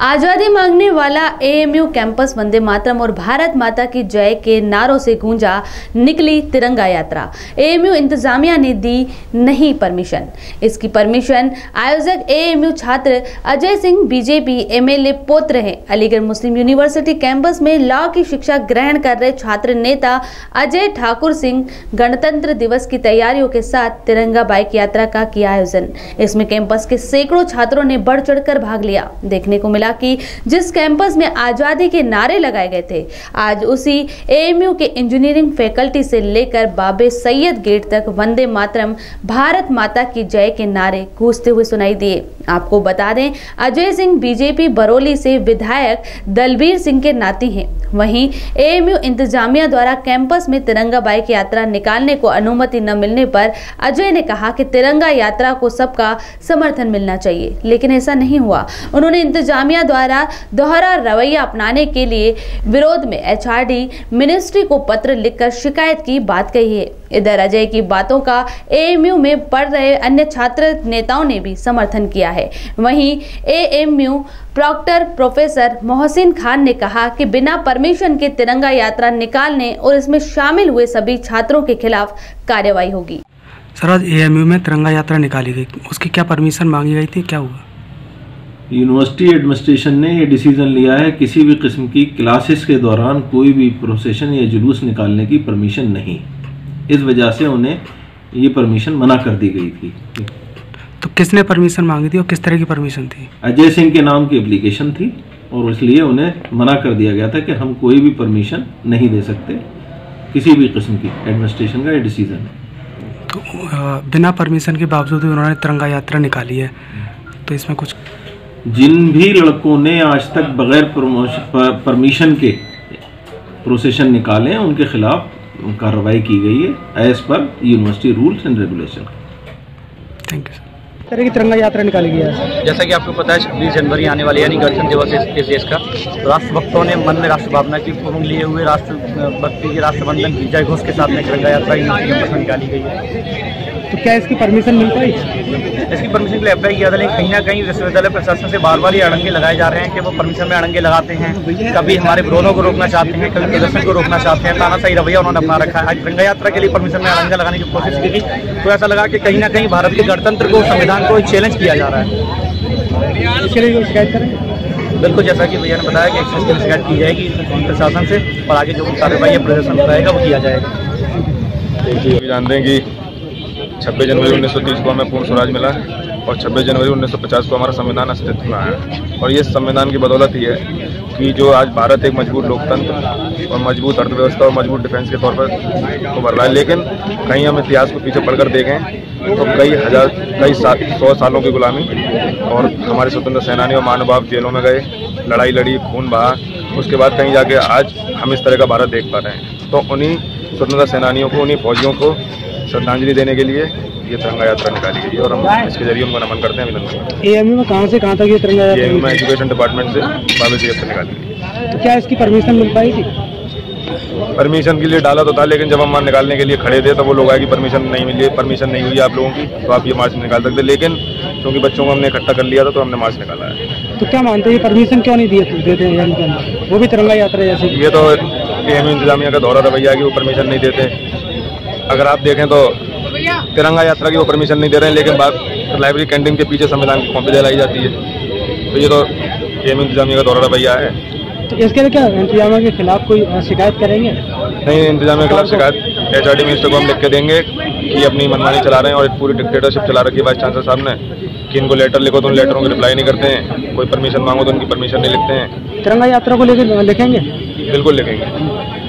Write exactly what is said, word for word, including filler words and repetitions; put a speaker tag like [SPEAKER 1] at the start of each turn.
[SPEAKER 1] आजादी मांगने वाला एएमयू कैंपस वंदे मातरम और भारत माता की जय के नारों से गूंजा निकली तिरंगा यात्रा। एएमयू इंतजामिया ने दी नहीं परमिशन। इसकी परमिशन आयोजक एएमयू छात्र अजय सिंह बीजेपी एमएलए पुत्र हैं। अलीगढ़ मुस्लिम यूनिवर्सिटी कैंपस में लॉ की शिक्षा ग्रहण कर रहे छात्र नेता अजय ठाकुर सिंह गणतंत्र दिवस की तैयारियों के साथ तिरंगा बाइक यात्रा का किया आयोजन। इसमें कैंपस के सैकड़ों छात्रों ने बढ़ चढ़कर भाग लिया। देखने को मिला कि जिस कैंपस में आजादी के नारे लगाए गए थे, आज उसी एएमयू के इंजीनियरिंग फैकल्टी से लेकर बाबे सैयद गेट तक वंदे मातरम भारत माता की जय के नारे गूंजते हुए सुनाई दिए। आपको बता दें, अजय सिंह बीजेपी बरौली से विधायक दलबीर सिंह के नाती हैं। वहीं एएमयू इंतजामिया द्वारा कैंपस में तिरंगा बाइक यात्रा निकालने को अनुमति न मिलने पर अजय ने कहा कि तिरंगा यात्रा को सबका समर्थन मिलना चाहिए, लेकिन ऐसा नहीं हुआ। उन्होंने इंतजामिया द्वारा दोहरा रवैया अपनाने के लिए विरोध में एचआरडी मिनिस्ट्री को पत्र लिखकर शिकायत की बात कही है। इधर अजय की बातों का एएमयू में पढ़ रहे अन्य छात्र नेताओं ने भी समर्थन किया है। वहीं AMU proctor professor Mohsin Khan ने कहा कि बिना परमिशन के तिरंगा यात्रा निकालने और इसमें शामिल हुए सभी छात्रों के खिलाफ कार्रवाई होगी।
[SPEAKER 2] सर, आज एएमयू में तिरंगा यात्रा निकाली गई, उसकी क्या परमिशन मांगी गई थी, क्या हुआ?
[SPEAKER 3] यूनिवर्सिटी एडमिनिस्ट्रेशन ने ये डिसीजन लिया है, किसी भी किस्म की क्लासेस के दौरान कोई भी प्रोसेशन या जुलूस निकालने की परमिशन नहीं। इस वजह से उन्हें ये परमिशन मना कर दी गई थी।
[SPEAKER 2] तो किसने परमिशन मांगी थी और किस तरह की परमिशन थी?
[SPEAKER 3] अजय सिंह के नाम की एप्लीकेशन थी और इसलिए उन्हें मना कर दिया गया था कि हम कोई भी परमिशन नहीं दे सकते किसी भी किस्म की। एडमिनिस्ट्रेशन का ये डिसीजन है।
[SPEAKER 2] तो बिना परमिशन के बावजूद उन्होंने तिरंगा यात्रा निकाली है, तो इसमें कुछ
[SPEAKER 3] जिन भी लड़कों ने आज तक बगैर परमिशन के प्रोसेशन निकाले हैं उनके खिलाफ कार्रवाई की गई है as per university rules and regulation.
[SPEAKER 2] Thank you sir.
[SPEAKER 4] तरह की तिरंगा यात्रा निकाली गई है।
[SPEAKER 5] जैसा कि आपको पता है, छब्बीस जनवरी आने वाली यानी गणतंत्र दिवस इस देश का। राष्ट्रभक्तों ने मन में राष्ट्र भावना की उमंग लिए हुए राष्ट्र भक्ति के राष्ट्रबंधन की जय घोष के साथ में तिरंगा यात्रा यूनिवर्सिटी में निकाली गई है।
[SPEAKER 4] तो क्या इसकी परमिशन मिल पाई?
[SPEAKER 5] इसकी परमिशन के लिए अप्लाई किया था, लेकिन कहीं ना कहीं विश्वविद्यालय प्रशासन से बार बार ये अड़ंगे लगाए जा रहे हैं कि वो परमिशन में अड़ंगे लगाते हैं। कभी हमारे विरोधों को रोकना चाहते हैं, कभी प्रदर्शन को रोकना चाहते हैं। तानाशाही रवैया उन्होंने अपना रखा है। आज तिरंगा यात्रा के लिए परमिशन में अड़ंगा लगाने की कोशिश की गई, तो ऐसा लगा कि कहीं ना कहीं भारत के गणतंत्र को, संविधान को चैलेंज किया जा रहा है।
[SPEAKER 4] इसके लिए शिकायत करें?
[SPEAKER 5] बिल्कुल, जैसा कि भैया ने बताया कि एक्सेस की शिकायत की जाएगी प्रशासन से और आगे जो कार्रवाई या प्रदर्शन रहेगा वो किया जाएगा।
[SPEAKER 6] जानते हैं कि छब्बीस जनवरी उन्नीस सौ तीस को हमें पूर्ण स्वराज मिला और छब्बीस जनवरी उन्नीस सौ पचास को हमारा संविधान अस्तित्व में आया। और ये संविधान की बदौलत ही है कि जो आज भारत एक मजबूत लोकतंत्र और मजबूत अर्थव्यवस्था और मजबूत डिफेंस के तौर पर उभर रहा है। लेकिन कहीं हम इतिहास को पीछे पढ़कर देखें तो कई हज़ार कई सा, सौ सालों की गुलामी और हमारे स्वतंत्र सेनानी और महानुभाव जेलों में गए, लड़ाई लड़ी, खून बहा, उसके बाद कहीं जाके आज हम इस तरह का भारत देख पा रहे हैं। तो उन्हीं स्वतंत्रता सेनानियों को, उन्हीं फौजियों को श्रद्धांजलि देने के लिए ये तिरंगा यात्रा निकाली गई है और हम इसके जरिए उनको नमन करते हैं, अभिनंदन करते हैं।
[SPEAKER 4] एएमयू में कहाँ से कहाँ तक ये तिरंगा यात्रा?
[SPEAKER 6] एएमयू में एजुकेशन डिपार्टमेंट से बाबे सैयद से निकाली गई।
[SPEAKER 4] तो क्या इसकी परमिशन मिल पाई थी?
[SPEAKER 6] परमिशन के लिए डाला तो था, लेकिन जब हम निकालने के लिए खड़े थे तो वो लोग आए कि परमिशन नहीं मिली, परमिशन नहीं हुई आप लोगों की, तो आप ये मार्च निकाल सकते। लेकिन क्योंकि बच्चों को हमने इकट्ठा कर लिया था तो हमने मार्च निकाला है।
[SPEAKER 4] तो क्या मानते हैं ये परमिशन क्यों नहीं दिए देते हैं? वो भी तिरंगा यात्रा जैसे?
[SPEAKER 6] ये तो एएमयू इंतजामिया का दोहरा रवैया कि वो परमिशन नहीं देते। अगर आप देखें तो तिरंगा यात्रा की वो परमिशन नहीं दे रहे हैं, लेकिन बात लाइब्रेरी कैंटीन के पीछे संविधान की कॉपी जलाई जाती है। तो ये तो एएमयू इंतजामिया का दोहरा रवैया है।
[SPEAKER 4] तो इसके लिए क्या इंतजामिया के खिलाफ कोई शिकायत करेंगे?
[SPEAKER 6] नहीं, इंतजामिया के खिलाफ शिकायत एचआरडी मिनिस्टर को हम लिख के देंगे कि अपनी मनमानी चला रहे हैं और एक पूरी डिक्टेटरशिप चला रखी है वाइस चांसलर साहब ने कि इनको लेटर लिखो तो उन लेटरों को रिप्लाई नहीं करते हैं, कोई परमिशन मांगो तो उनकी परमिशन नहीं लिखते हैं।
[SPEAKER 4] तिरंगा यात्रा को लेकर लिखेंगे?
[SPEAKER 6] बिल्कुल लिखेंगे।